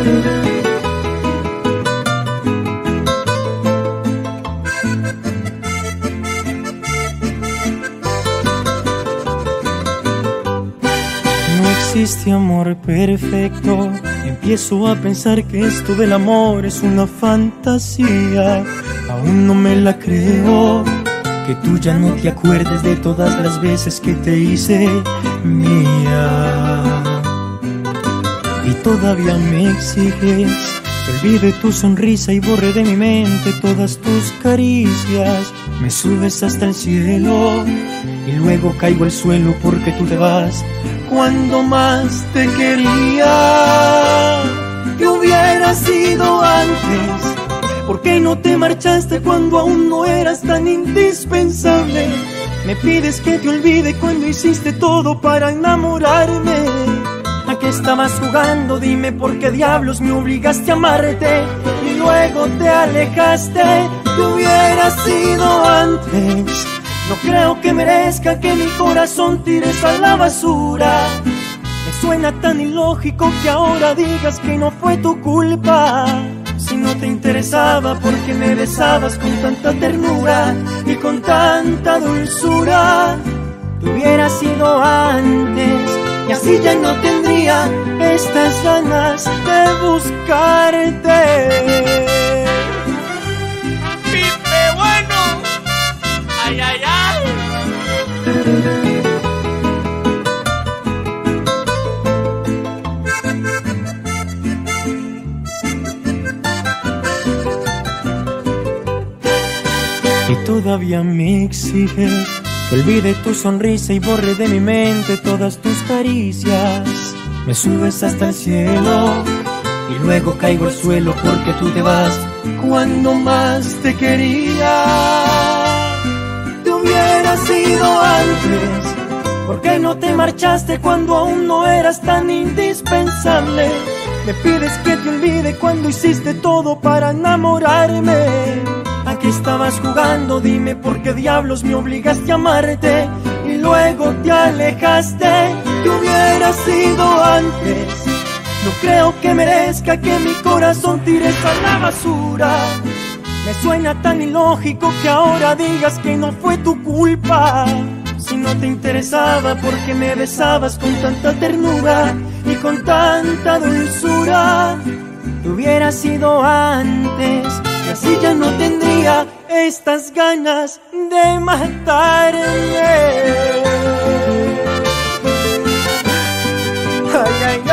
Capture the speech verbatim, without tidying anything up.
No existe amor perfecto. Empiezo a pensar que esto del amor es una fantasía. Aún no me la creo, que tú ya no te acuerdes de todas las veces que te hice mía. Y todavía me exiges que olvide tu sonrisa y borre de mi mente todas tus caricias. Me subes hasta el cielo y luego caigo al suelo porque tú te vas cuando más te quería. ¿Qué hubiera sido antes? ¿Por qué no te marchaste cuando aún no eras tan indispensable? Me pides que te olvide cuando hiciste todo para enamorarme. ¿A qué estabas jugando? Dime por qué diablos me obligaste a amarte y luego te alejaste. ¿Qué hubiera sido antes? No creo que merezca que mi corazón tires a la basura. Me suena tan ilógico que ahora digas que no fue tu culpa. Si no te interesaba, ¿por qué me besabas con tanta ternura y con tanta dulzura? Te hubiera sido antes y así ya no tendría estas ganas de buscarte. ¡Pipe bueno! ¡Ay, ay, ay! Y todavía me exiges que olvide tu sonrisa y borre de mi mente todas tus caricias. Me subes hasta el cielo y luego caigo al suelo porque tú te vas cuando más te quería. Te hubiera sido antes. ¿Por qué no te marchaste cuando aún no eras tan indispensable? Me pides que te olvide cuando hiciste todo para enamorarme. ¿A qué estabas jugando? Dime por qué diablos me obligaste a amarte y luego te alejaste. ¿Qué hubiera sido antes? No creo que merezca que mi corazón tires a la basura. Me suena tan ilógico que ahora digas que no fue tu culpa. Si no te interesaba, ¿por qué me besabas con tanta ternura y con tanta dulzura? Te hubiera sido antes y así ya no tendría estas ganas de matarme. Ay, ay,